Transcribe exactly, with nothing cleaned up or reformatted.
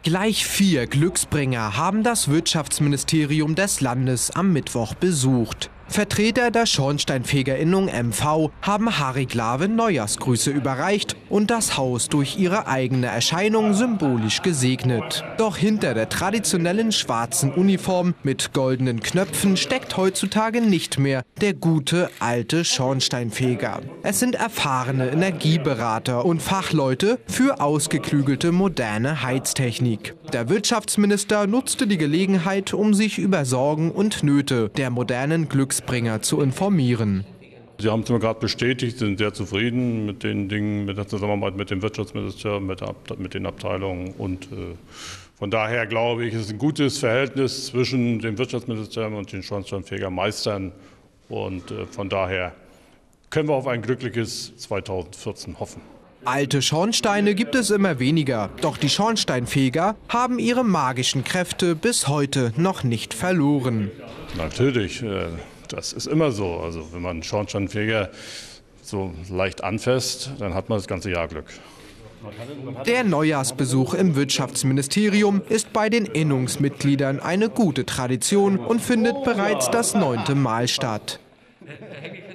Gleich vier Glücksbringer haben das Wirtschaftsministerium des Landes am Mittwoch besucht. Vertreter der Schornsteinfegerinnung M V haben Harry Glawe Neujahrsgrüße überreicht und das Haus durch ihre eigene Erscheinung symbolisch gesegnet. Doch hinter der traditionellen schwarzen Uniform mit goldenen Knöpfen steckt heutzutage nicht mehr der gute alte Schornsteinfeger. Es sind erfahrene Energieberater und Fachleute für ausgeklügelte moderne Heiztechnik. Der Wirtschaftsminister nutzte die Gelegenheit, um sich über Sorgen und Nöte der modernen Glücksbringer zu informieren. Sie haben es mir gerade bestätigt, sind sehr zufrieden mit den Dingen, mit der Zusammenarbeit mit dem Wirtschaftsministerium, mit, mit den Abteilungen. Und äh, von daher glaube ich, es ist ein gutes Verhältnis zwischen dem Wirtschaftsministerium und den Schornsteinfegermeistern. Und äh, von daher können wir auf ein glückliches zweitausendvierzehn hoffen. Alte Schornsteine gibt es immer weniger, doch die Schornsteinfeger haben ihre magischen Kräfte bis heute noch nicht verloren. Natürlich, äh, das ist immer so. Also wenn man einen Schornsteinfeger so leicht anfasst, dann hat man das ganze Jahr Glück. Der Neujahrsbesuch im Wirtschaftsministerium ist bei den Innungsmitgliedern eine gute Tradition und findet bereits das neunte Mal statt.